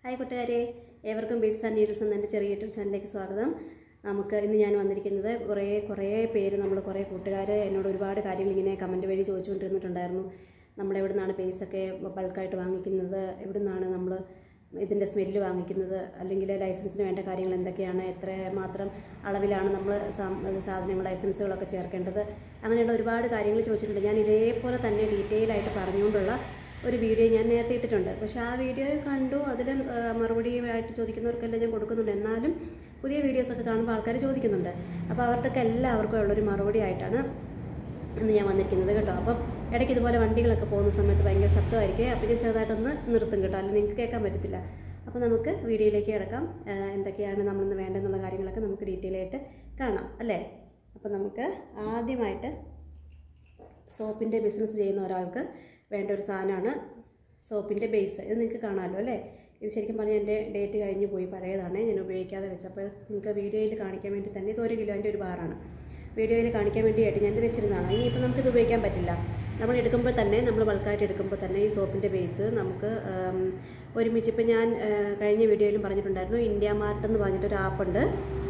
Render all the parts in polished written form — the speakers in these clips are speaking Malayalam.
ഹായ് കൂട്ടുകാരെ, ഏവർക്കും ബീഡ്സ് ആൻഡ് നീഡിൽസ് എന്ന എൻ്റെ ചെറിയ യൂട്യൂബ് ചാനലിലേക്ക് സ്വാഗതം. നമുക്ക് ഇന്ന് ഞാൻ വന്നിരിക്കുന്നത് കുറേ പേര് കുറേ കൂട്ടുകാർ എന്നോട് ഒരുപാട് കാര്യങ്ങൾ ഇങ്ങനെ കമൻറ്റ് വഴി ചോദിച്ചുകൊണ്ടിരുന്നിട്ടുണ്ടായിരുന്നു. നമ്മളെവിടെ നിന്നാണ് പേസൊക്കെ ബൾക്കായിട്ട് വാങ്ങിക്കുന്നത്, എവിടെ നിന്നാണ് നമ്മൾ ഇതിൻ്റെ സ്മെല്ല് വാങ്ങിക്കുന്നത്, അല്ലെങ്കിൽ ലൈസൻസിന് വേണ്ട കാര്യങ്ങൾ എന്തൊക്കെയാണ്, എത്ര മാത്രം അളവിലാണ് നമ്മൾ സാധനങ്ങൾ ലൈസൻസുകളൊക്കെ ചേർക്കേണ്ടത്, അങ്ങനെയുള്ള ഒരുപാട് കാര്യങ്ങൾ ചോദിച്ചിട്ടുണ്ട്. ഞാൻ ഇതേപോലെ തന്നെ ഡീറ്റെയിൽ ആയിട്ട് പറഞ്ഞുകൊണ്ടുള്ള ഒരു വീഡിയോ ഞാൻ നേരത്തെ ഇട്ടിട്ടുണ്ട്. പക്ഷേ ആ വീഡിയോ കണ്ടു, അതിൽ മറുപടി ആയിട്ട് ചോദിക്കുന്നവർക്കെല്ലാം ഞാൻ കൊടുക്കുന്നുണ്ട്. എന്നാലും പുതിയ വീഡിയോസൊക്കെ കാണുമ്പോൾ ആൾക്കാർ ചോദിക്കുന്നുണ്ട്. അപ്പോൾ അവർക്കൊക്കെ എല്ലാവർക്കും ഉള്ളൊരു മറുപടി ആയിട്ടാണ് ഇന്ന് ഞാൻ വന്നിരിക്കുന്നത് കേട്ടോ. അപ്പം ഇടയ്ക്ക് ഇതുപോലെ വണ്ടികളൊക്കെ പോകുന്ന സമയത്ത് ഭയങ്കര ശബ്ദമായിരിക്കും. അപ്പോൾ ഞാൻ ചെറുതായിട്ടൊന്ന് നിർത്തും കേട്ടോ, അല്ലെങ്കിൽ നിങ്ങൾക്ക് കേൾക്കാൻ പറ്റത്തില്ല. അപ്പോൾ നമുക്ക് വീഡിയോയിലേക്ക് കിടക്കാം. എന്തൊക്കെയാണ് നമ്മളിന്ന് വേണ്ടതെന്നുള്ള കാര്യങ്ങളൊക്കെ നമുക്ക് ഡീറ്റെയിൽ ആയിട്ട് കാണാം അല്ലേ. അപ്പോൾ നമുക്ക് ആദ്യമായിട്ട് സോപ്പിൻ്റെ ബിസിനസ് ചെയ്യുന്ന ഒരാൾക്ക് വേണ്ട ഒരു സാധനമാണ് സോപ്പിൻ്റെ ബേസ്. ഇത് നിങ്ങൾക്ക് കാണാമല്ലോ അല്ലേ. ഇത് ശരിക്കും പറഞ്ഞാൽ എൻ്റെ ഡേറ്റ് കഴിഞ്ഞ് പോയി, പഴയതാണ്, ഞാൻ ഉപയോഗിക്കാതെ വെച്ചപ്പോൾ നിങ്ങൾക്ക് വീഡിയോയിൽ കാണിക്കാൻ വേണ്ടി തന്നെ. ഇത് 1 കിലോൻ്റെ ഒരു ബാറാണ്. വീഡിയോയിൽ കാണിക്കാൻ വേണ്ടിയായിട്ട് ഞാനിത് വെച്ചിരുന്നതാണ്. ഇനിയിപ്പോൾ നമുക്കിത് ഉപയോഗിക്കാൻ പറ്റില്ല. നമ്മൾ എടുക്കുമ്പോൾ തന്നെ, നമ്മൾ ബൾക്കായിട്ട് എടുക്കുമ്പോൾ തന്നെ ഈ സോപ്പിൻ്റെ ബേസ് നമുക്ക് ഒരുമിച്ച്, ഇപ്പോൾ ഞാൻ കഴിഞ്ഞ വീഡിയോയിലും പറഞ്ഞിട്ടുണ്ടായിരുന്നു, ഇന്ത്യ മാർട്ട് എന്ന് പറഞ്ഞിട്ടൊരു ആപ്പുണ്ട്.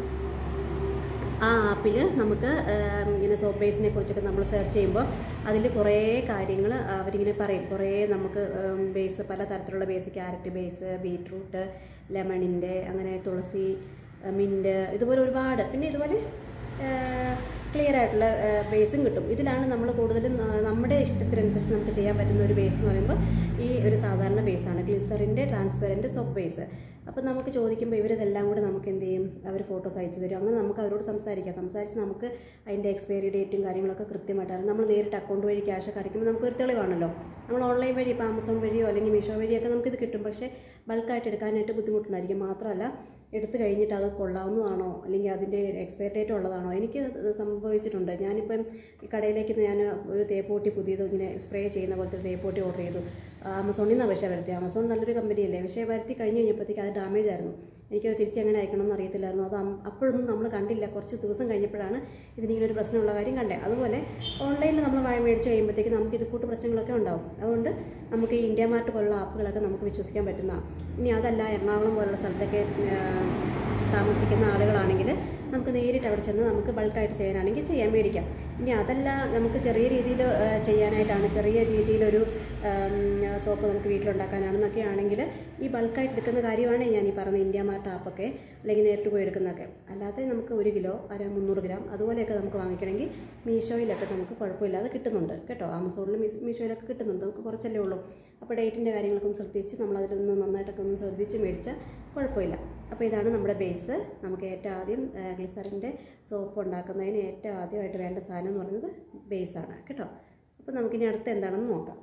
ആ ആപ്പിൽ നമുക്ക് ഇങ്ങനെ സോപ്പ് ബേസിനെ കുറിച്ചൊക്കെ നമ്മൾ സെർച്ച് ചെയ്യുമ്പോൾ അതിൽ കുറേ കാര്യങ്ങൾ അവരിങ്ങനെ പറയും. കുറേ നമുക്ക് ബേസ്, പല തരത്തിലുള്ള ബേസ്, ക്യാരറ്റ് ബേസ്, ബീറ്റ്റൂട്ട്, ലെമണിൻ്റെ, അങ്ങനെ തുളസി, മിൻറ്റ്, ഇതുപോലെ ഒരുപാട്. പിന്നെ ഇതുപോലെ ക്ലിയർ ആയിട്ടുള്ള ബേസും കിട്ടും. ഇതിലാണ് നമ്മൾ കൂടുതലും നമ്മുടെ ഇഷ്ടത്തിനനുസരിച്ച് നമുക്ക് ചെയ്യാൻ പറ്റുന്ന ഒരു ബേസ് എന്ന് പറയുമ്പോൾ ഈ ഒരു സാധാരണ ബേസാണ്, ഗ്ലിസറിൻ്റെ ട്രാൻസ്പെറൻറ്റ് സോപ്പ് ബേസ്. അപ്പോൾ നമുക്ക് ചോദിക്കുമ്പോൾ ഇവരിതെല്ലാം കൂടെ നമുക്ക് എന്ത് ചെയ്യും, അവർ ഫോട്ടോസ് അയച്ചു തരും. അങ്ങനെ നമുക്ക് അവരോട് സംസാരിച്ച് നമുക്ക് അതിൻ്റെ എക്സ്പയറി ഡേറ്റും കാര്യങ്ങളൊക്കെ കൃത്യമായിട്ടാണ്. നമ്മൾ നേരിട്ട് അക്കൗണ്ട് വഴി ക്യാഷൊക്കെ അടയ്ക്കുമ്പോൾ നമുക്കൊരു തെളിവാണല്ലോ. നമ്മൾ ഓൺലൈൻ വഴി, ഇപ്പോൾ ആമസോൺ വഴിയോ അല്ലെങ്കിൽ മീഷോ വഴിയൊക്കെ നമുക്കിത് കിട്ടും. പക്ഷേ ബൾക്കായിട്ട് എടുക്കാനായിട്ട് ബുദ്ധിമുട്ടുണ്ടായിരിക്കും. മാത്രമല്ല, എടുത്തു കഴിഞ്ഞിട്ട് അത് കൊള്ളാവുന്നതാണോ അല്ലെങ്കിൽ അതിൻ്റെ എക്സ്പയറി ഡേറ്റ് ഉള്ളതാണോ. എനിക്ക് സംഭവിച്ചിട്ടുണ്ട്. ഞാനിപ്പം ഈ കടയിലേക്ക് ഞാൻ ഒരു തേപ്പോട്ടി പുതിയത് ഇങ്ങനെ സ്പ്രേ ചെയ്യുന്ന പോലത്തെ തേപ്പോട്ടി ഓർഡർ ചെയ്തു. ആമസോണിൽ നിന്നാണ് പക്ഷേ വരുത്തി. ആമസോൺ നല്ലൊരു കമ്പനിയല്ലേ. പക്ഷേ വരുത്തി കഴിഞ്ഞ് കഴിഞ്ഞപ്പോഴത്തേക്ക് അത് ഡാമേജ് ആയിരുന്നു. എനിക്ക് തിരിച്ച് എങ്ങനെ അയക്കണമെന്ന് അറിയത്തില്ലായിരുന്നു. അത് അപ്പോഴൊന്നും നമ്മൾ കണ്ടില്ല. കുറച്ച് ദിവസം കഴിഞ്ഞപ്പോഴാണ് ഇതിനിങ്ങനെ ഒരു പ്രശ്നമുള്ള കാര്യം കണ്ടത്. അതുപോലെ ഓൺലൈനിൽ നമ്മൾ മേടിച്ച് കഴിയുമ്പോഴത്തേക്ക് നമുക്ക് ഇത് കൂട്ട് പ്രശ്നങ്ങളൊക്കെ ഉണ്ടാവും. അതുകൊണ്ട് നമുക്ക് ഈ ഇന്ത്യ മാർട്ട് പോലുള്ള ആപ്പുകളൊക്കെ നമുക്ക് വിശ്വസിക്കാൻ പറ്റുന്നതാണ്. ഇനി അതല്ല, എറണാകുളം പോലുള്ള സ്ഥലത്തൊക്കെ താമസിക്കുന്ന ആളുകളാണെങ്കിൽ നമുക്ക് നേരിട്ട് അവിടെ ചെന്ന് നമുക്ക് ബൾക്കായിട്ട് ചെയ്യാനാണെങ്കിൽ മേടിക്കാം. ഇനി അതല്ല, നമുക്ക് ചെറിയ രീതിയിൽ ചെയ്യാനായിട്ടാണ്, ചെറിയ രീതിയിലൊരു സോപ്പ് നമുക്ക് വീട്ടിലുണ്ടാക്കാനാണെന്നൊക്കെ ആണെങ്കിൽ ഈ ബൾക്കായിട്ട് എടുക്കുന്ന കാര്യമാണ് ഞാൻ ഈ പറഞ്ഞ ഇന്ത്യ മാർട്ട് ആപ്പൊക്കെ, അല്ലെങ്കിൽ നേരിട്ട് പോയി എടുക്കുന്നതൊക്കെ. അല്ലാതെ നമുക്ക് 1 കിലോ 300 ഗ്രാം അതുപോലെയൊക്കെ നമുക്ക് വാങ്ങിക്കണമെങ്കിൽ മീഷോയിലൊക്കെ നമുക്ക് കുഴപ്പമില്ലാതെ കിട്ടുന്നുണ്ട് കേട്ടോ. ആമസോണിലും മീഷോയിലൊക്കെ കിട്ടുന്നുണ്ട്. നമുക്ക് കുറച്ചല്ലേ ഉള്ളൂ. അപ്പോൾ ഡേറ്റിൻ്റെ കാര്യങ്ങളൊക്കെ ഒന്ന് ശ്രദ്ധിച്ച് നമ്മളതിലൊന്ന് നന്നായിട്ടൊക്കെ ഒന്ന് ശ്രദ്ധിച്ച് മേടിച്ചാൽ കുഴപ്പമില്ല. അപ്പോൾ ഇതാണ് നമ്മുടെ ബേസ്. നമുക്ക് ഏറ്റവും ആദ്യം ഗ്ലിസറിൻ്റെ സോപ്പ് ഉണ്ടാക്കുന്നതിന് ഏറ്റവും ആദ്യമായിട്ട് വേണ്ട സാധനം എന്ന് പറയുന്നത് ബേസാണ് കേട്ടോ. അപ്പോൾ നമുക്കിനി അടുത്ത് എന്താണെന്ന് നോക്കാം.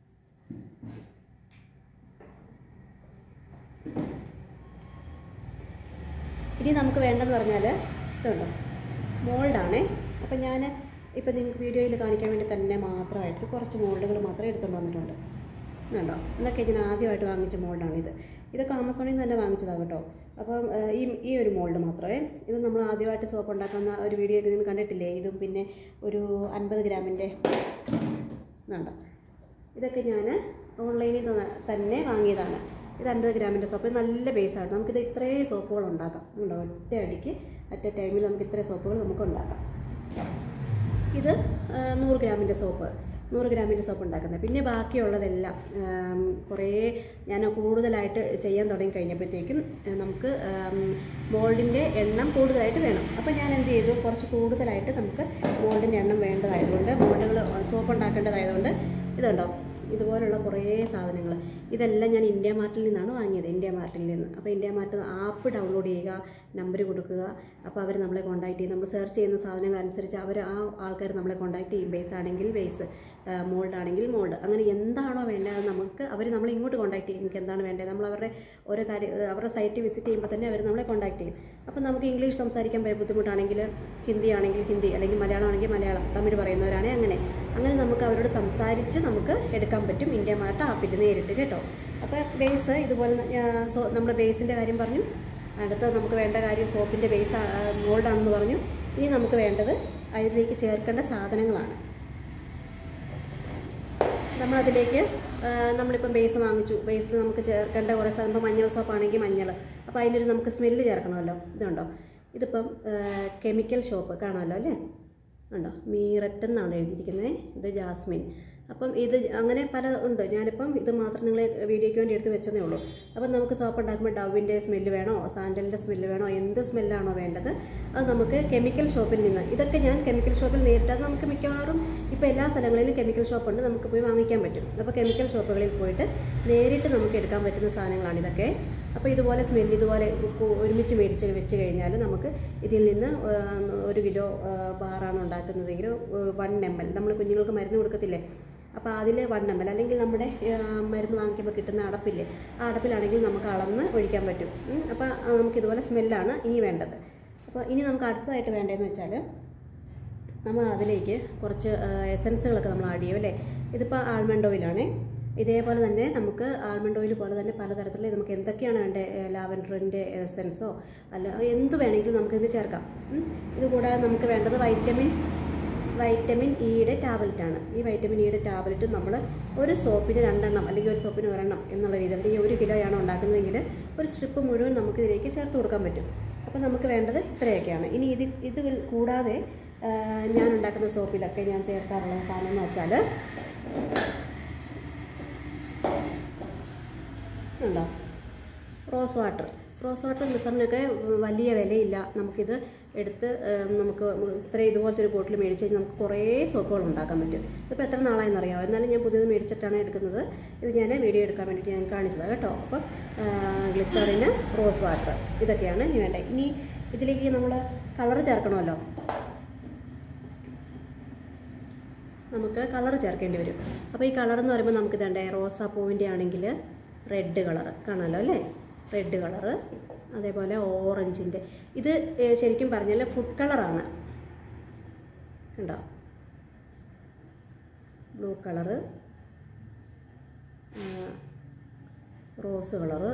ഇനി നമുക്ക് വേണ്ടതെന്ന് പറഞ്ഞാൽ ഇതുണ്ടോ, മോൾഡാണേ. അപ്പം ഞാൻ ഇപ്പം നിങ്ങൾക്ക് വീഡിയോയിൽ കാണിക്കാൻ വേണ്ടി തന്നെ മാത്രമായിട്ട് കുറച്ച് മോൾഡുകൾ മാത്രമേ എടുത്തുകൊണ്ട് വന്നിട്ടുണ്ട്. ഇതുണ്ടോ, ഇതൊക്കെ ഞാൻ ആദ്യമായിട്ട് വാങ്ങിച്ച മോൾഡാണിത്. ഇതൊക്കെ ആമസോണിൽ നിന്ന് തന്നെ വാങ്ങിച്ചതാണ് കേട്ടോ. അപ്പം ഈ ഒരു മോൾഡ് മാത്രമേ, ഇത് നമ്മൾ ആദ്യമായിട്ട് സോപ്പ് ഉണ്ടാക്കുന്ന ഒരു വീഡിയോ നിങ്ങൾ കണ്ടിട്ടില്ലേ. ഇതും പിന്നെ ഒരു 50 ഗ്രാമിൻ്റെ ഇതുണ്ടോ, ഇതൊക്കെ ഞാൻ ഓൺലൈനിൽ തന്നെ വാങ്ങിയതാണ്. ഇത് 50 ഗ്രാമിൻ്റെ സോപ്പ്. നല്ല ബേസാണ്. നമുക്കിത് ഇത്രയും സോപ്പുകൾ ഉണ്ടാക്കാം. ഉണ്ടോ, ഒറ്റ അടിക്ക് അറ്റ ടൈമിൽ നമുക്ക് ഇത്രയും സോപ്പുകൾ നമുക്ക് ഉണ്ടാക്കാം. ഇത് 100 ഗ്രാമിൻ്റെ സോപ്പ്, 100 ഗ്രാമിൻ്റെ സോപ്പ് ഉണ്ടാക്കുന്നത്. പിന്നെ ബാക്കിയുള്ളതെല്ലാം കുറേ ഞാൻ കൂടുതലായിട്ട് ചെയ്യാൻ തുടങ്ങി കഴിഞ്ഞപ്പോഴത്തേക്കും നമുക്ക് മോൾഡിൻ്റെ എണ്ണം കൂടുതലായിട്ട് വേണം. അപ്പോൾ ഞാൻ എന്ത് ചെയ്തു, കുറച്ച് കൂടുതലായിട്ട് നമുക്ക് മോൾഡിൻ്റെ എണ്ണം വേണ്ടതായതുകൊണ്ട്, മോൾഡുകൾ സോപ്പ് ഉണ്ടാക്കേണ്ടതായതുകൊണ്ട് ഇതുണ്ടോ, ഇതുപോലുള്ള കുറേ സാധനങ്ങൾ ഇതെല്ലാം ഞാൻ ഇന്ത്യ മാർട്ടിൽ നിന്നാണ് വാങ്ങിയത്. ഇന്ത്യ മാർട്ടിൽ നിന്ന്. അപ്പോൾ ഇന്ത്യ മാർട്ട് ആപ്പ് ഡൗൺലോഡ് ചെയ്യുക, നമ്പർ കൊടുക്കുക. അപ്പോൾ അവർ നമ്മളെ കോൺടാക്ട് ചെയ്യും. നമ്മൾ സെർച്ച് ചെയ്യുന്ന സാധനങ്ങൾ അനുസരിച്ച് ആ ആൾക്കാർ നമ്മളെ കോൺടാക്ട് ചെയ്യും. ബേസ് ആണെങ്കിൽ ബേസ്, മോൾഡ് ആണെങ്കിൽ മോൾഡ്, അങ്ങനെ എന്താണോ വേണ്ടത് നമുക്ക് അവർ നമ്മളെ ഇങ്ങോട്ട് കോൺടാക്ട് ചെയ്യും. നിങ്ങൾക്ക് എന്താണ് വേണ്ടത്, നമ്മൾ അവരുടെ ഓരോ കാര്യം, അവരുടെ സൈറ്റ് വിസിറ്റ് ചെയ്യുമ്പോൾ തന്നെ അവർ നമ്മളെ കോൺടാക്ട് ചെയ്യും. അപ്പോൾ നമുക്ക് ഇംഗ്ലീഷ് സംസാരിക്കാൻ ബുദ്ധിമുട്ടാണെങ്കിൽ ഹിന്ദി ആണെങ്കിൽ ഹിന്ദി, അല്ലെങ്കിൽ മലയാളം ആണെങ്കിൽ മലയാളം, തമിഴ് പറയുന്നവരാണെങ്കിൽ അങ്ങനെ നമുക്ക് അവരോട് സംസാരിച്ച് നമുക്ക് എടുക്കാൻ പറ്റും ഇന്ത്യ മാർട്ട് ആപ്പിൽ നേരിട്ട് കേട്ടോ. അപ്പോൾ ബേസ് ഇതുപോലെ നമ്മുടെ ബേസിൻ്റെ കാര്യം പറഞ്ഞു. അടുത്ത നമുക്ക് വേണ്ട കാര്യം സോപ്പിൻ്റെ ബേസ് മോൾഡാണെന്ന് പറഞ്ഞു. ഇനി നമുക്ക് വേണ്ടത് അതിലേക്ക് ചേർക്കേണ്ട സാധനങ്ങളാണ്. നമ്മളതിലേക്ക് നമ്മളിപ്പം ബേസ് വാങ്ങിച്ചു. ബേസിൽ നമുക്ക് ചേർക്കേണ്ട കുറേ സാധനം, ഇപ്പോൾ മഞ്ഞൾ സോപ്പാണെങ്കിൽ മഞ്ഞൾ, അപ്പോൾ അതിനൊരു നമുക്ക് സ്മെല്ല് ചേർക്കണമല്ലോ. ഇതുണ്ടോ, ഇതിപ്പം കെമിക്കൽ ഷോപ്പ് കാണാമല്ലോ അല്ലേ, ഉണ്ടോ, മീററ്റ് എന്നാണ് എഴുതിയിരിക്കുന്നത്. ഇത് ജാസ്മിൻ. അപ്പം ഇത് അങ്ങനെ പല ഉണ്ട്. ഞാനിപ്പം ഇത് മാത്രം നിങ്ങളെ വീഡിയോയ്ക്ക് വേണ്ടി എടുത്ത് വെച്ചതേ ഉള്ളൂ. അപ്പം നമുക്ക് സോപ്പ് ഉണ്ടാക്കുമ്പോൾ ഡവിൻ്റെ സ്മെല്ല് വേണോ, സാൻഡലിൻ്റെ സ്മെല്ല് വേണോ, എന്ത് സ്മെല്ലാണോ വേണ്ടത് അത് നമുക്ക് കെമിക്കൽ ഷോപ്പിൽ നിന്ന്, ഇതൊക്കെ ഞാൻ കെമിക്കൽ ഷോപ്പിൽ നേരിട്ട്, നമുക്ക് മിക്കവാറും ഇപ്പോൾ എല്ലാ സ്ഥലങ്ങളിലും കെമിക്കൽ ഷോപ്പുണ്ട്, നമുക്ക് പോയി വാങ്ങിക്കാൻ പറ്റും. അപ്പോൾ കെമിക്കൽ ഷോപ്പുകളിൽ പോയിട്ട് നേരിട്ട് നമുക്ക് എടുക്കാൻ പറ്റുന്ന സാധനങ്ങളാണ് ഇതൊക്കെ. അപ്പോൾ ഇതുപോലെ സ്മെല്ല് ഇതുപോലെ ഒരുമിച്ച് മേടിച്ച് വെച്ച് കഴിഞ്ഞാൽ നമുക്ക് ഇതിൽ നിന്ന് 1 കിലോ ബാറാണ് ഉണ്ടാക്കുന്നതെങ്കിൽ 1 ml, നമ്മൾ കുഞ്ഞുങ്ങൾക്ക് മരുന്ന് കൊടുക്കത്തില്ലേ, അപ്പോൾ അതിൽ 1 ml, അല്ലെങ്കിൽ നമ്മുടെ മരുന്ന് വാങ്ങിക്കുമ്പോൾ കിട്ടുന്ന അടപ്പില്ലേ, ആ അടപ്പിലാണെങ്കിൽ നമുക്ക് അളന്ന് ഒഴിക്കാൻ പറ്റും. അപ്പോൾ നമുക്കിതുപോലെ സ്മെല്ലാണ് ഇനി വേണ്ടത്. അപ്പോൾ ഇനി നമുക്ക് അടുത്തതായിട്ട് വേണ്ടതെന്ന് വെച്ചാൽ നമ്മൾ അതിലേക്ക് കുറച്ച് എസൻസുകളൊക്കെ നമ്മൾ ആഡ് ചെയ്യും അല്ലേ. ഇതിപ്പോൾ ആൽമണ്ട് ഓയിലാണ്. ഇതേപോലെ തന്നെ നമുക്ക് ആൽമണ്ട് ഓയിൽ പോലെ തന്നെ പലതരത്തിലുള്ള നമുക്ക് എന്തൊക്കെയാണ് വേണ്ടത്, ലാവൻഡറിൻ്റെ എസൻസോ അല്ല എന്ത് വേണമെങ്കിലും നമുക്കിത് ചേർക്കാം. ഇതുകൂടാതെ നമുക്ക് വേണ്ടത് വൈറ്റമിൻ ഇയുടെ ടാബ്ലറ്റാണ്. ഈ വൈറ്റമിൻ ഇയുടെ ടാബ്ലറ്റ് നമ്മൾ ഒരു സോപ്പിന് 2 എണ്ണം അല്ലെങ്കിൽ ഒരു സോപ്പിന് 1 എണ്ണം എന്നുള്ള രീതിയിൽ, അല്ലെങ്കിൽ 1 കിലോയാണ് ഉണ്ടാക്കുന്നതെങ്കിൽ ഒരു സ്ട്രിപ്പ് മുഴുവൻ നമുക്ക് ഇതിലേക്ക് ചേർത്ത് കൊടുക്കാൻ പറ്റും. അപ്പോൾ നമുക്ക് വേണ്ടത് ഇത്രയൊക്കെയാണ്. ഇനി ഇത് കൂടാതെ ഞാൻ ഉണ്ടാക്കുന്ന സോപ്പിലൊക്കെ ഞാൻ ചേർക്കാറുള്ള സാധനം എന്ന് വെച്ചാൽ ഉണ്ടോ, റോസ് വാട്ടർ ഗ്ലിസറിനൊക്കെ വലിയ വിലയില്ല. നമുക്കിത് എടുത്ത് നമുക്ക് ഇതുപോലത്തെ ഒരു ബോട്ടിൽ മേടിച്ച് കഴിഞ്ഞാൽ നമുക്ക് കുറേ സോപ്പുകൾ ഉണ്ടാക്കാൻ പറ്റും. ഇതിപ്പോൾ എത്ര നാളായെന്നറിയാമോ, എന്നാലും ഞാൻ പുതിയത് മേടിച്ചിട്ടാണ് എടുക്കുന്നത്. ഇത് ഞാൻ വീഡിയോ എടുക്കാൻ വേണ്ടിയിട്ട് ഞാൻ കാണിച്ചതാണ് കേട്ടോ. അപ്പം ഗ്ലിസറിന്, റോസ് വാട്ടർ, ഇതൊക്കെയാണ് ഇനി വേണ്ടത്. ഇനി ഇതിലേക്ക് നമ്മൾ കളർ ചേർക്കണമല്ലോ, നമുക്ക് കളർ ചേർക്കേണ്ടി വരും. അപ്പോൾ ഈ കളർ എന്ന് പറയുമ്പോൾ നമുക്ക് ഇതേണ്ടേ, റോസാപ്പൂവിൻ്റെ ആണെങ്കിൽ റെഡ് കളർ കാണാമല്ലോ അല്ലേ, റെഡ് കളറ്, അതേപോലെ ഓറഞ്ചിൻ്റെ, ഇത് ശരിക്കും പറഞ്ഞാൽ ഫുഡ് കളറാണ് കണ്ടോ, ബ്ലൂ കളറ്, റോസ് കളറ്,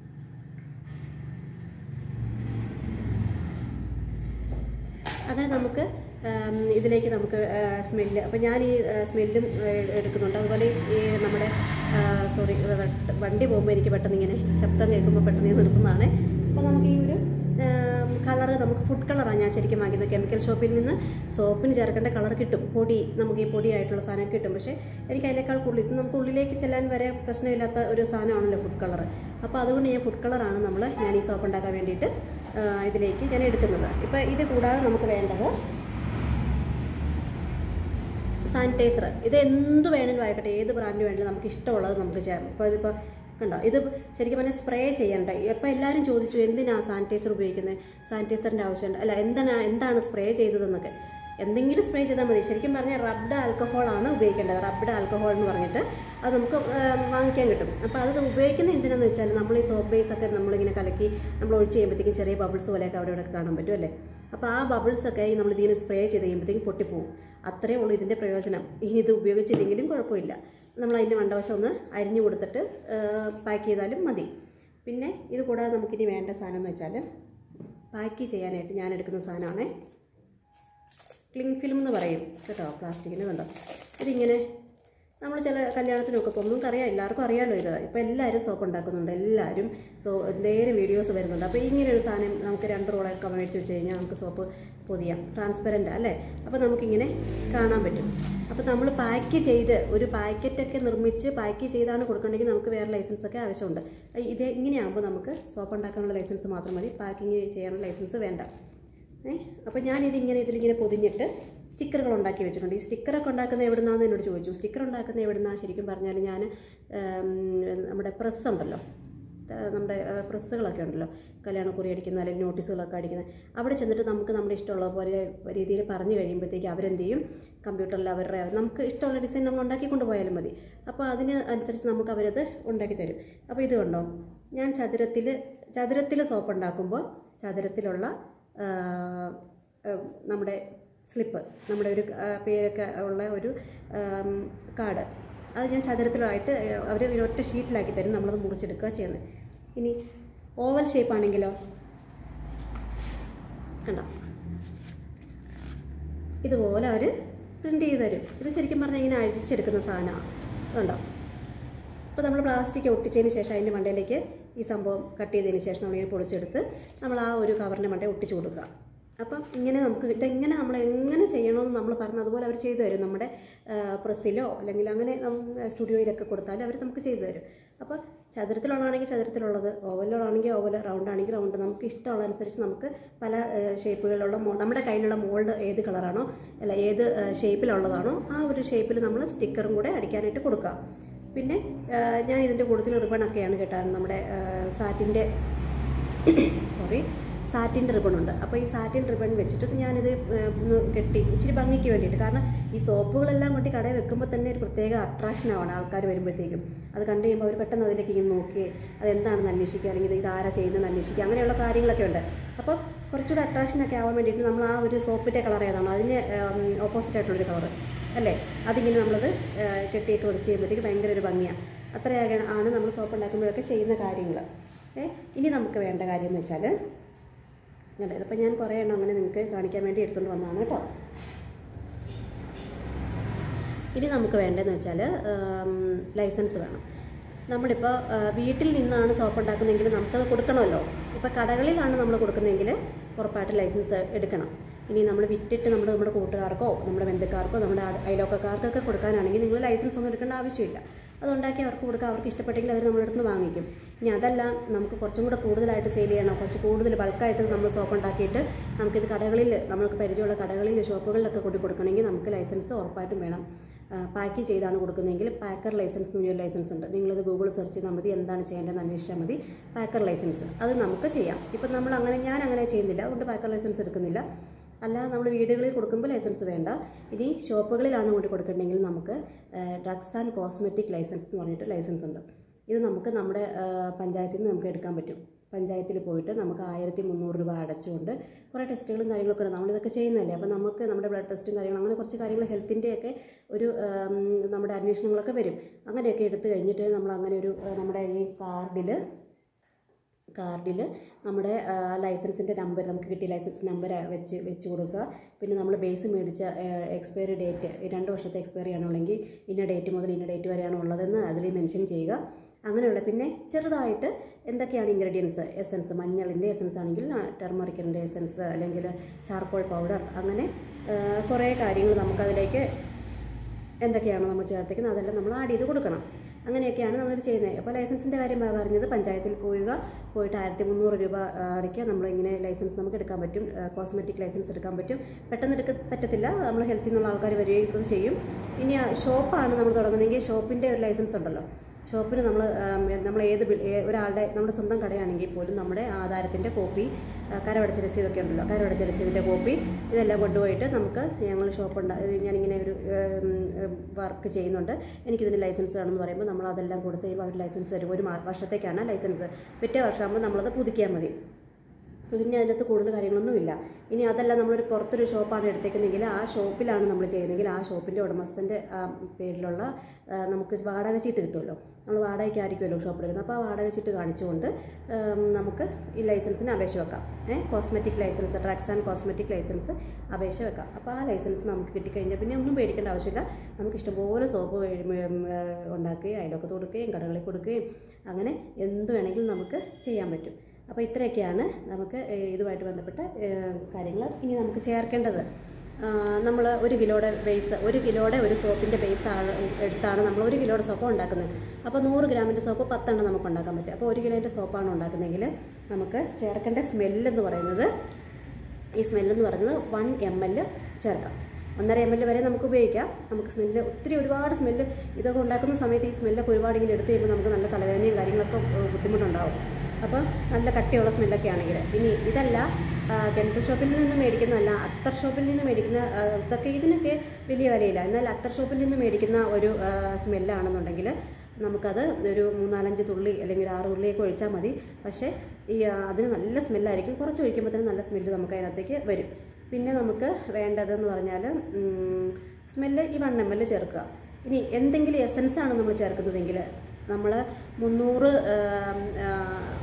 അങ്ങനെ നമുക്ക് ഇതിലേക്ക് നമുക്ക് സ്മെല്ല്, അപ്പോൾ ഞാൻ ഈ സ്മെല്ലും എടുക്കുന്നുണ്ട്. അതുപോലെ ഈ നമ്മുടെ വണ്ടി പോകുമ്പോൾ എനിക്ക് പെട്ടെന്ന് ഇങ്ങനെ ശബ്ദം കേൾക്കുമ്പോൾ പെട്ടെന്ന് നിർത്തുന്നതാണ്. അപ്പോൾ നമുക്ക് ഈ ഒരു കളറ് നമുക്ക് ഫുഡ് കളറാണ് ഞാൻ ശരിക്കും വാങ്ങിക്കുന്നത്. കെമിക്കൽ ഷോപ്പിൽ നിന്ന് സോപ്പിന് ചേർക്കേണ്ട കളർ കിട്ടും, പൊടി, നമുക്ക് ഈ പൊടിയായിട്ടുള്ള സാധനം കിട്ടും. പക്ഷേ എനിക്ക് അതിനേക്കാൾ കൂടുതൽ ഇത് നമുക്ക് ഉള്ളിലേക്ക് ചെല്ലാൻ വരെ പ്രശ്നമില്ലാത്ത ഒരു സാധനമാണല്ലോ ഫുഡ് കളർ. അപ്പോൾ അതുകൊണ്ട് ഞാൻ ഫുഡ് കളറാണ് ഞാൻ ഈ സോപ്പ് ഉണ്ടാക്കാൻ വേണ്ടിയിട്ട് ഇതിലേക്ക് ഞാൻ എടുക്കുന്നത്. ഇപ്പോൾ ഇത് കൂടാതെ നമുക്ക് വേണ്ടത് സാനിറ്റൈസർ. ഇത് എന്ത് വേണമെങ്കിലും ആയിക്കോട്ടെ, ഏത് ബ്രാൻഡ് വേണമെങ്കിലും നമുക്ക് ഇഷ്ടമുള്ളത് നമുക്ക് ചെയ്യാം. ഇപ്പോൾ ഇതിപ്പോൾ കണ്ടോ, ഇത് ശരിക്കും പറഞ്ഞാൽ സ്പ്രേ ചെയ്യണ്ട. അപ്പോൾ എല്ലാവരും ചോദിച്ചു എന്തിനാണ് സാനിറ്റൈസർ ഉപയോഗിക്കുന്നത്, സാനിറ്റൈസറിൻ്റെ ആവശ്യമുണ്ട് അല്ല, എന്താണ് സ്പ്രേ ചെയ്തതെന്നൊക്കെ. എന്തെങ്കിലും സ്പ്രേ ചെയ്താൽ മതി. ശരിക്കും പറഞ്ഞാൽ റബ്ഡ് ആൽക്കഹോളാണ് ഉപയോഗിക്കേണ്ടത്. റബ്ഡ് ആൽക്കഹോൾ എന്ന് പറഞ്ഞിട്ട് അത് നമുക്ക് വാങ്ങിക്കാൻ കിട്ടും. അപ്പോൾ അത് ഉപയോഗിക്കുന്നത് എന്തിനാന്ന് വെച്ചാൽ നമ്മൾ ഈ സോപ്പ് ബേസൊക്കെ നമ്മളിങ്ങനെ കലക്കി നമ്മൾ ഒഴിച്ച് കഴിയുമ്പോഴത്തേക്കും ചെറിയ ബബിൾസ് പോലെയൊക്കെ അവിടെ കാണാൻ പറ്റും അല്ലേ. അപ്പോൾ ആ ബബിൾസൊക്കെ നമ്മൾ ഇതിന് സ്പ്രേ ചെയ്ത് കഴിയുമ്പോഴത്തേക്കും പൊട്ടിപ്പോവും. അത്രയേ ഉള്ളൂ ഇതിൻ്റെ പ്രയോജനം. ഇനി ഇത് ഉപയോഗിച്ചില്ലെങ്കിലും കുഴപ്പമില്ല. നമ്മൾ അതിൻ്റെ മണ്ടവശം ഒന്ന് അരിഞ്ഞു കൊടുത്തിട്ട് പാക്ക് ചെയ്താലും മതി. പിന്നെ ഇത് കൂടാതെ നമുക്കിനി വേണ്ട സാധനം എന്ന് വെച്ചാൽ പാക്ക് ചെയ്യാനായിട്ട് ഞാൻ എടുക്കുന്ന സാധനമാണ് ക്ലിങ് ഫിലിം എന്ന് പറയും കേട്ടോ, പ്ലാസ്റ്റിക്കിന്. കണ്ടോ, ഇതിങ്ങനെ നമ്മൾ ചില കല്യാണത്തിനൊക്കെ പോകുമ്പോൾ നമുക്കറിയാം, എല്ലാവർക്കും അറിയാമല്ലോ ഇത്. ഇപ്പോൾ എല്ലാവരും സോപ്പ് ഉണ്ടാക്കുന്നുണ്ട്, എല്ലാവരും എന്തേലും വീഡിയോസ് വരുന്നുണ്ട്. അപ്പോൾ ഇങ്ങനെ ഒരു സാധനം നമുക്ക് 2 റോളൊക്കെ മേടിച്ച് വെച്ച് കഴിഞ്ഞാൽ നമുക്ക് സോപ്പ് പൊതിയാം, ട്രാൻസ്പെറൻ്റ് അല്ലേ. അപ്പോൾ നമുക്കിങ്ങനെ കാണാൻ പറ്റും. അപ്പോൾ നമ്മൾ പാക്ക് ചെയ്ത് ഒരു പാക്കറ്റൊക്കെ നിർമ്മിച്ച് പാക്ക് ചെയ്താണ് കൊടുക്കണമെങ്കിൽ നമുക്ക് വേറെ ലൈസൻസൊക്കെ ആവശ്യമുണ്ട്. ഇത് ഇങ്ങനെയാകുമ്പോൾ നമുക്ക് സോപ്പ് ഉണ്ടാക്കാനുള്ള ലൈസൻസ് മാത്രം മതി, പാക്കിങ് ചെയ്യാനുള്ള ലൈസൻസ് വേണ്ട. അപ്പോൾ ഇതിലിങ്ങനെ പൊതിഞ്ഞിട്ട് സ്റ്റിക്കറുകൾ ഉണ്ടാക്കി വെച്ചിട്ടുണ്ട്. ഈ സ്റ്റിക്കറൊക്കെ ഉണ്ടാക്കുന്നത് എവിടുന്നാന്ന് എന്നോട് ചോദിച്ചു. സ്റ്റിക്കർ ഉണ്ടാക്കുന്നത് എവിടുന്നാണ് ശരിക്കും പറഞ്ഞാൽ, ഞാൻ നമ്മുടെ പ്രസ് ഉണ്ടല്ലോ, നമ്മുടെ പ്രസ്സുകളൊക്കെ ഉണ്ടല്ലോ, കല്യാണക്കുറി അടിക്കുന്ന അല്ലെങ്കിൽ നോട്ടീസുകളൊക്കെ അടിക്കുന്നത്, അവിടെ ചെന്നിട്ട് നമുക്ക് നമ്മുടെ ഇഷ്ടമുള്ള പോലെ രീതിയിൽ പറഞ്ഞു കഴിയുമ്പോഴത്തേക്ക് അവരെന്ത് ചെയ്യും, കമ്പ്യൂട്ടറിൽ നമുക്ക് ഇഷ്ടമുള്ള ഡിസൈൻ നമ്മൾ ഉണ്ടാക്കി കൊണ്ടുപോയാലും മതി. അപ്പോൾ അതിന് അനുസരിച്ച് നമുക്ക് അവരത് ഉണ്ടാക്കി തരും. അപ്പോൾ ഇത് കണ്ടോ, ഞാൻ ചതുരത്തിൽ സോപ്പ് ഉണ്ടാക്കുമ്പോൾ ചതുരത്തിലുള്ള നമ്മുടെ സ്ലിപ്പ്, നമ്മുടെ ഒരു പേരൊക്കെ ഉള്ള ഒരു കാർഡ്, അത് ഞാൻ ചതുരത്തിലായിട്ട് അവർ ഒറ്റ ഷീറ്റിലാക്കി തരും, നമ്മളത് മുറിച്ചെടുക്കുക ചെയ്യുന്നത്. ഇനി ഓവൽ ഷേപ്പ് ആണെങ്കിലോ കണ്ടോ, ഇതുപോലെ അവർ പ്രിൻ്റ് ചെയ്ത് തരും. ഇത് ശരിക്കും പറഞ്ഞാൽ ഇങ്ങനെ അഴിച്ചെടുക്കുന്ന സാധനമാണ്. ഉണ്ടാവും. അപ്പോൾ നമ്മൾ പ്ലാസ്റ്റിക് ഒട്ടിച്ചതിന് ശേഷം അതിൻ്റെ മണ്ടയിലേക്ക് ഈ സംഭവം കട്ട് ചെയ്തതിന് ശേഷം നമ്മളിങ്ങനെ പൊളിച്ചെടുത്ത് നമ്മൾ ആ ഒരു കവറിൻ്റെ മണ്ടയിൽ ഒട്ടിച്ചു കൊടുക്കുക. അപ്പം ഇങ്ങനെ നമുക്ക് ഇതെങ്ങനെ നമ്മൾ എങ്ങനെ ചെയ്യണമെന്ന് നമ്മൾ പറഞ്ഞ അതുപോലെ അവർ ചെയ്തു തരും. നമ്മുടെ പ്രസ്സിലോ അല്ലെങ്കിൽ അങ്ങനെ സ്റ്റുഡിയോയിലൊക്കെ കൊടുത്താൽ അവർ നമുക്ക് ചെയ്തു തരും. അപ്പോൾ ചതുരത്തിലുള്ളതാണെങ്കിൽ ചതുരത്തിലുള്ളത്, ഓവലിലാണെങ്കിൽ ഓവൽ, റൗണ്ട് ആണെങ്കിൽ റൗണ്ട്, നമുക്ക് ഇഷ്ടമുള്ള അനുസരിച്ച് നമുക്ക് പല ഷേപ്പുകളിലുള്ള നമ്മുടെ കയ്യിലുള്ള മോൾഡ് ഏത് കളറാണോ അല്ല ഏത് ഷേപ്പിലുള്ളതാണോ ആ ഒരു ഷേപ്പിൽ നമ്മൾ സ്റ്റിക്കറും കൂടെ അടിക്കാനായിട്ട് കൊടുക്കുക. പിന്നെ ഞാൻ ഇതിൻ്റെ കൂടുതൽ റിബണൊക്കെയാണ് കിട്ടാറ്. നമ്മുടെ സാറ്റിൻ്റെ റിബണുണ്ട്. അപ്പോൾ ഈ സാറ്റിൻ റിബൺ വെച്ചിട്ട് ഞാനിത് കെട്ടി ഇച്ചിരി ഭംഗിക്ക് വേണ്ടിയിട്ട്. കാരണം ഈ സോപ്പുകളെല്ലാം കൊണ്ട് കടയിൽ വെക്കുമ്പോൾ തന്നെ ഒരു പ്രത്യേക അട്രാക്ഷനാണ് ആൾക്കാർ വരുമ്പോഴത്തേക്കും. അത് കണ്ടു കഴിയുമ്പോൾ അവർ പെട്ടെന്ന് അതിലേക്ക് ഇങ്ങനെ നോക്കി അതെന്താണെന്ന് അന്വേഷിക്കുക, അല്ലെങ്കിൽ ഇത് ആരാ ചെയ്യുന്നതെന്ന് അന്വേഷിക്കുക, അങ്ങനെയുള്ള കാര്യങ്ങളൊക്കെ ഉണ്ട്. അപ്പോൾ കുറച്ചുകൂടെ അട്രാക്ഷനൊക്കെ ആവാൻ വേണ്ടിയിട്ട് നമ്മൾ ആ ഒരു സോപ്പിൻ്റെ കളർ ഏതാണോ അതിന് ഓപ്പോസിറ്റായിട്ടുള്ളൊരു കളറ് അല്ലേ, അതിങ്ങനെ നമ്മളത് കെട്ടിയൊക്കെ വെച്ച് ചെയ്യുമ്പോഴത്തേക്ക് ഭയങ്കര ഒരു ഭംഗിയാണ്. അത്രയാണ് നമ്മൾ സോപ്പ് ഉണ്ടാക്കുമ്പോഴൊക്കെ ചെയ്യുന്ന കാര്യങ്ങൾ. ഇനി നമുക്ക് വേണ്ട കാര്യം എന്ന് വെച്ചാൽ ഇതിപ്പോൾ ഞാൻ കുറേ എണ്ണം അങ്ങനെ നിങ്ങൾക്ക് കാണിക്കാൻ വേണ്ടി എടുത്തുകൊണ്ട് വന്നതാണ് കേട്ടോ. ഇനി നമുക്ക് വേണ്ടതെന്ന് വെച്ചാൽ ലൈസൻസ് വേണം. നമ്മളിപ്പോൾ വീട്ടിൽ നിന്നാണ് സോപ്പ് ഉണ്ടാക്കുന്നതെങ്കിൽ നമുക്കത് കൊടുക്കണമല്ലോ. ഇപ്പോൾ കടകളിലാണ് നമ്മൾ കൊടുക്കുന്നതെങ്കിൽ ഉറപ്പായിട്ട് ലൈസൻസ് എടുക്കണം. ഇനി നമ്മൾ വിറ്റിട്ട് നമ്മുടെ കൂട്ടുകാർക്കോ നമ്മുടെ ബന്ധുക്കാർക്കോ നമ്മുടെ അയൽവക്കക്കാർക്കൊക്കെ കൊടുക്കാനാണെങ്കിൽ നിങ്ങൾ ലൈസൻസ് ഒന്നും എടുക്കേണ്ട ആവശ്യമില്ല. അതുണ്ടാക്കി അവർക്ക് കൊടുക്കുക, അവർക്ക് ഇഷ്ടപ്പെട്ടെങ്കിൽ അവർ നമ്മുടെ അടുത്ത് വാങ്ങിക്കും. ഇനി അതല്ല നമുക്ക് കുറച്ചും കൂടെ കൂടുതലായിട്ട് സെയിൽ ചെയ്യണം, കുറച്ച് കൂടുതൽ ബൾക്കായിട്ട് നമ്മൾ സോപ്പ് ഉണ്ടാക്കിയിട്ട് നമുക്കിത് കടകളിൽ നമുക്ക് പരിചയമുള്ള കടകളിൽ ഷോപ്പുകളിലൊക്കെ കൊണ്ടു കൊടുക്കണമെങ്കിൽ നമുക്ക് ലൈസൻസ് ഉറപ്പായിട്ടും വേണം. പാക്ക് ചെയ്താണ് കൊടുക്കുന്നതെങ്കിൽ പാക്കർ ലൈസൻസ് എന്ന് പറഞ്ഞൊരു ലൈസൻസ് ഉണ്ട്. നിങ്ങളിത് ഗൂഗിൾ സെർച്ച് ചെയ്താൽ മതി, എന്താണ് ചെയ്യേണ്ടതെന്ന് അന്വേഷിച്ചാൽ മതി. പാക്കർ ലൈസൻസ് അത് നമുക്ക് ചെയ്യാം. ഇപ്പം ഞാൻ അങ്ങനെ ചെയ്യുന്നില്ല, അതുകൊണ്ട് പാക്കർ ലൈസൻസ് എടുക്കുന്നില്ല. അല്ലാതെ നമ്മൾ വീടുകളിൽ കൊടുക്കുമ്പോൾ ലൈസൻസ് വേണ്ട. ഇനി ഷോപ്പുകളിലാണ് കൊണ്ട് കൊടുക്കണമെങ്കിൽ നമുക്ക് ഡ്രഗ്സ് ആൻഡ് കോസ്മെറ്റിക് ലൈസൻസ് എന്ന് പറഞ്ഞിട്ട് ലൈസൻസ് ഉണ്ട്. ഇത് നമുക്ക് നമ്മുടെ പഞ്ചായത്തിൽ നിന്ന് നമുക്ക് എടുക്കാൻ പറ്റും. പഞ്ചായത്തിൽ പോയിട്ട് നമുക്ക് 1300 രൂപ അടച്ചുകൊണ്ട് കുറേ ടെസ്റ്റുകളും കാര്യങ്ങളൊക്കെ ഉണ്ട്. നമ്മളിതൊക്കെ ചെയ്യുന്നതല്ലേ, അപ്പോൾ നമുക്ക് നമ്മുടെ ബ്ലഡ് ടെസ്റ്റും കാര്യങ്ങളും അങ്ങനെ കുറച്ച് കാര്യങ്ങൾ ഹെൽത്തിൻ്റെയൊക്കെ ഒരു നമ്മുടെ അന്വേഷണങ്ങളൊക്കെ വരും. അങ്ങനെയൊക്കെ എടുത്തു കഴിഞ്ഞിട്ട് നമ്മൾ അങ്ങനെ ഒരു നമ്മുടെ ഈ കാർഡിൽ നമ്മുടെ ലൈസൻസിൻ്റെ നമ്പർ, നമുക്ക് കിട്ടിയ ലൈസൻസ് നമ്പർ വെച്ച് കൊടുക്കുക. പിന്നെ നമ്മൾ ബേസ് മേടിച്ച എക്സ്പയറി ഡേറ്റ് 2 വർഷത്തെ എക്സ്പയറി ആണുള്ളെങ്കിൽ ഇന്ന ഡേറ്റ് മുതൽ ഇന്ന ഡേറ്റ് വരെയാണ് ഉള്ളതെന്ന് അതിൽ മെൻഷൻ ചെയ്യുക. അങ്ങനെയുള്ള പിന്നെ ചെറുതായിട്ട് എന്തൊക്കെയാണ് ഇൻഗ്രീഡിയൻസ്, എസൻസ്, മഞ്ഞളിൻ്റെ എസൻസ് ആണെങ്കിൽ ടെർമറിക്കിൻ്റെ എസൻസ് അല്ലെങ്കിൽ ചാർക്കോൾ പൗഡർ, അങ്ങനെ കുറേ കാര്യങ്ങൾ നമുക്കതിലേക്ക് എന്തൊക്കെയാണോ നമ്മൾ ചേർത്തേക്കുന്നത് അതെല്ലാം നമ്മൾ ആഡ് ചെയ്ത് കൊടുക്കണം. അങ്ങനെയൊക്കെയാണ് നമ്മളിത് ചെയ്യുന്നത്. അപ്പോൾ ലൈസൻസിൻ്റെ കാര്യം പറഞ്ഞത് പഞ്ചായത്തിൽ പോയിട്ട് 1300 രൂപ അടയ്ക്കുക. നമ്മളിങ്ങനെ ലൈസൻസ് നമുക്ക് എടുക്കാൻ പറ്റും. കോസ്മെറ്റിക് ലൈസൻസ് എടുക്കാൻ പറ്റും. പെട്ടെന്ന് പറ്റത്തില്ല, നമ്മൾ ഹെൽത്തിൽ നിന്നുള്ള ആൾക്കാർ വരികയൊക്കെ ചെയ്യും. ഇനി ഷോപ്പാണ് നമ്മൾ തുടങ്ങുന്നതെങ്കിൽ ഷോപ്പിൻ്റെ ഒരു ലൈസൻസ് ഉണ്ടല്ലോ. ഷോപ്പിന് നമ്മൾ ഒരാളുടെ നമ്മുടെ സ്വന്തം കടയാണെങ്കിൽ പോലും നമ്മുടെ ആധാരത്തിൻ്റെ കോപ്പി, കരമടച്ച രസീതൊക്കെ ഉണ്ടല്ലോ, കരമടച്ച രസീതിൻ്റെ കോപ്പി ഇതെല്ലാം കൊണ്ടുപോയിട്ട് നമുക്ക് ഞങ്ങൾ ഞാനിങ്ങനെ ഒരു വർക്ക് ചെയ്യുന്നുണ്ട്, എനിക്കിതിൻ്റെ ലൈസൻസ് വേണമെന്ന് പറയുമ്പോൾ നമ്മൾ അതെല്ലാം കൊടുത്ത് കഴിയുമ്പോൾ അവർ ലൈസൻസ് തരും. 1 വർഷത്തേക്കാണ് ലൈസൻസ്. പിറ്റേ വർഷമാകുമ്പോൾ നമ്മളത് പുതുക്കിയാൽ മതി. പിന്നെ അതിനകത്ത് കൂടുതൽ കാര്യങ്ങളൊന്നുമില്ല. ഇനി അതല്ല നമ്മളൊരു പുറത്തൊരു ഷോപ്പാണ് എടുത്തേക്കുന്നതെങ്കിൽ ആ ഷോപ്പിലാണ് നമ്മൾ ചെയ്യുന്നതെങ്കിൽ ആ ഷോപ്പിൻ്റെ ഉടമസ്ഥൻ്റെ പേരിലുള്ള നമുക്ക് വാടക ചീട്ട് കിട്ടുമല്ലോ. നമ്മൾ വാടകയ്ക്കായിരിക്കുമല്ലോ ഷോപ്പ് എടുക്കുന്നത്. അപ്പോൾ ആ വാടക ചീട്ട് കാണിച്ചുകൊണ്ട് നമുക്ക് ഈ ലൈസൻസിന് അപേക്ഷ വെക്കാം. Cosmetic licence, drugs and cosmetic licence അപേക്ഷ വെക്കാം. അപ്പോൾ ആ ലൈസൻസ് നമുക്ക് കിട്ടിക്കഴിഞ്ഞാൽ പിന്നെ ഒന്നും പേടിക്കേണ്ട ആവശ്യമില്ല. നമുക്ക് ഇഷ്ടംപോലെ സോപ്പ് ഉണ്ടാക്കുകയും അയലൊക്കെ കൊടുക്കുകയും കടകളിൽ കൊടുക്കുകയും അങ്ങനെ എന്ത് വേണമെങ്കിലും നമുക്ക് ചെയ്യാൻ പറ്റും. അപ്പോൾ ഇത്രയൊക്കെയാണ് നമുക്ക് ഇതുമായിട്ട് ബന്ധപ്പെട്ട കാര്യങ്ങൾ. ഇനി നമുക്ക് ചേർക്കേണ്ടത്, നമ്മൾ 1 കിലോയുടെ ഒരു സോപ്പിൻ്റെ ബേസ് എടുത്താണ് നമ്മൾ 1 കിലോയുടെ സോപ്പ് ഉണ്ടാക്കുന്നത്. അപ്പോൾ 100 ഗ്രാമിൻ്റെ സോപ്പ് 10 എണ്ണം നമുക്ക് ഉണ്ടാക്കാൻ പറ്റും. അപ്പോൾ 1 കിലോൻ്റെ സോപ്പാണ് ഉണ്ടാക്കുന്നതെങ്കിൽ നമുക്ക് ചേർക്കേണ്ട സ്മെല്ലെന്ന് പറയുന്നത് 1 ml ചേർക്കാം. 1.5 ml വരെ നമുക്ക് ഉപയോഗിക്കാം. നമുക്ക് സ്മെല്ല് ഒരുപാട് സ്മെല്ല് ഇതൊക്കെ ഉണ്ടാക്കുന്ന സമയത്ത് ഈ സ്മെല്ലൊക്കെ ഒരുപാട് ഇങ്ങനെ എടുത്ത് കഴിയുമ്പോൾ നമുക്ക് നല്ല തലവേദനയും കാര്യങ്ങളൊക്കെ ബുദ്ധിമുട്ടുണ്ടാവും. അപ്പോൾ നല്ല കട്ടിയുള്ള സ്മെല്ലൊക്കെ ആണെങ്കിൽ. ഇനി ഇതല്ല കെമിക്കൽ ഷോപ്പിൽ നിന്ന് മേടിക്കുന്നതല്ല, അത്തർ ഷോപ്പിൽ നിന്ന് മേടിക്കുന്ന ഇതിനൊക്കെ വലിയ വിലയില്ല. എന്നാൽ അത്തർ ഷോപ്പിൽ നിന്ന് മേടിക്കുന്ന ഒരു സ്മെല്ലാണെന്നുണ്ടെങ്കിൽ നമുക്കത് ഒരു 3-4 തുള്ളി അല്ലെങ്കിൽ 6 തുള്ളിയൊക്കെ ഒഴിച്ചാൽ മതി. പക്ഷേ അതിന് നല്ല സ്മെല്ലായിരിക്കും. കുറച്ച് ഒഴിക്കുമ്പോൾ തന്നെ നല്ല സ്മെല്ല് നമുക്ക് അതിനകത്തേക്ക് വരും. പിന്നെ നമുക്ക് വേണ്ടതെന്ന് പറഞ്ഞാൽ സ്മെല്ല് ഈ 1 ml ചേർക്കുക. ഇനി എന്തെങ്കിലും എസൻസാണ് നമ്മൾ ചേർക്കുന്നതെങ്കിൽ നമ്മൾ 300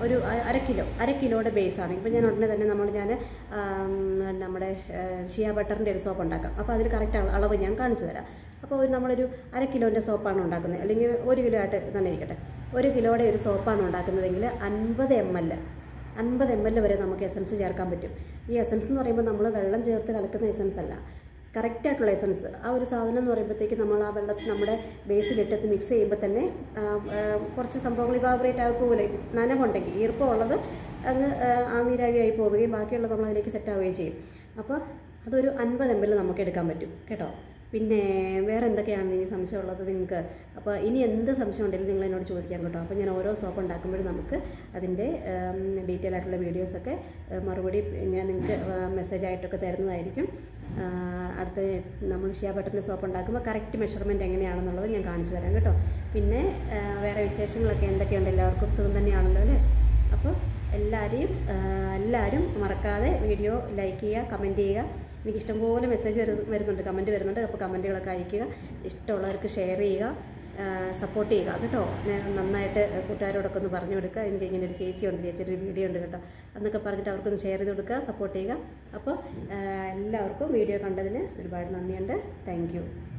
ഒരു അര കിലോയുടെ ബേസാണ്. ഇപ്പോൾ ഞാൻ ഉടനെ തന്നെ ഞാൻ നമ്മുടെ ഷിയ ബട്ടറിൻ്റെ ഒരു സോപ്പ് ഉണ്ടാക്കാം. അപ്പോൾ അതിൽ കറക്റ്റ് അളവ് ഞാൻ കാണിച്ചു തരാം. അപ്പോൾ നമ്മളൊരു അര കിലോൻ്റെ സോപ്പാണ് ഉണ്ടാക്കുന്നത്, അല്ലെങ്കിൽ 1 കിലോ ആയിട്ട് തന്നെ ഇരിക്കട്ടെ. 1 കിലോയുടെ ഒരു സോപ്പാണ് ഉണ്ടാക്കുന്നതെങ്കിൽ 50 ml വരെ നമുക്ക് എസൻസ് ചേർക്കാൻ പറ്റും. ഈ എസൻസ് എന്ന് പറയുമ്പോൾ നമ്മൾ വെള്ളം ചേർത്ത് കലക്കുന്ന എസൻസ് അല്ല, കറക്റ്റായിട്ടുള്ള എസൻസ്. ആ ഒരു സാധനം എന്ന് പറയുമ്പോഴത്തേക്ക് നമ്മൾ ആ വെള്ളം നമ്മുടെ ബേസിലിട്ടത് മിക്സ് ചെയ്യുമ്പോൾ തന്നെ കുറച്ച് സംഭവങ്ങൾ ഇവാപറേറ്റ് ആയി പോകില്ല. നനവുണ്ടെങ്കിൽ ഈർപ്പമുള്ളത് അങ്ങ് ആ നീരാവിയായി പോവുകയും ബാക്കിയുള്ളത് നമ്മൾ അതിലേക്ക് സെറ്റ് ആവുകയും ചെയ്യും. അപ്പോൾ അതൊരു 50 ml നമുക്ക് എടുക്കാൻ പറ്റും കേട്ടോ. പിന്നെ വേറെ എന്തൊക്കെയാണ് ഇനി സംശയമുള്ളത് നിങ്ങൾക്ക്? അപ്പോൾ ഇനി എന്ത് സംശയം ഉണ്ടെങ്കിലും നിങ്ങൾ എന്നോട് ചോദിക്കാം കേട്ടോ. അപ്പോൾ ഞാൻ ഓരോ സോപ്പ് ഉണ്ടാക്കുമ്പോഴും നമുക്ക് അതിൻ്റെ ഡീറ്റെയിൽ ആയിട്ടുള്ള വീഡിയോസൊക്കെ മറുപടി ഞാൻ നിങ്ങൾക്ക് മെസ്സേജായിട്ടൊക്കെ തരുന്നതായിരിക്കും. അടുത്ത് നമ്മൾ ഷിയ ബട്ടറിൻ്റെ സോപ്പ് ഉണ്ടാക്കുമ്പോൾ കറക്റ്റ് മെഷർമെൻറ്റ് എങ്ങനെയാണെന്നുള്ളത് ഞാൻ കാണിച്ചു തരാം കേട്ടോ. പിന്നെ വേറെ വിശേഷങ്ങളൊക്കെ എന്തൊക്കെയുണ്ട്? എല്ലാവർക്കും സുഖം തന്നെയാണല്ലോ അല്ലേ? അപ്പോൾ എല്ലാവരും മറക്കാതെ വീഡിയോ ലൈക്ക് ചെയ്യുക, കമൻറ്റ് ചെയ്യുക. എനിക്ക് ഇഷ്ടംപോലെ മെസ്സേജ് വരുന്നുണ്ട്, കമൻറ്റ് വരുന്നുണ്ട്. അപ്പോൾ കമൻറ്റുകളൊക്കെ അയയ്ക്കുക, ഇഷ്ടമുള്ളവർക്ക് ഷെയർ ചെയ്യുക, സപ്പോർട്ട് ചെയ്യുക കേട്ടോ. നന്നായിട്ട് കൂട്ടുകാരോടൊക്കെ ഒന്ന് പറഞ്ഞു കൊടുക്കുക, എനിക്ക് ഇങ്ങനെ ഒരു ചേച്ചിയുണ്ട്, ചേച്ചിയുടെ വീഡിയോ ഉണ്ട് കേട്ടോ എന്നൊക്കെ പറഞ്ഞിട്ട് അവർക്കൊന്ന് ഷെയർ ചെയ്ത് കൊടുക്കുക, സപ്പോർട്ട് ചെയ്യുക. അപ്പോൾ എല്ലാവർക്കും വീഡിയോ കണ്ടതിന് ഒരുപാട് നന്ദിയുണ്ട്. Thank U.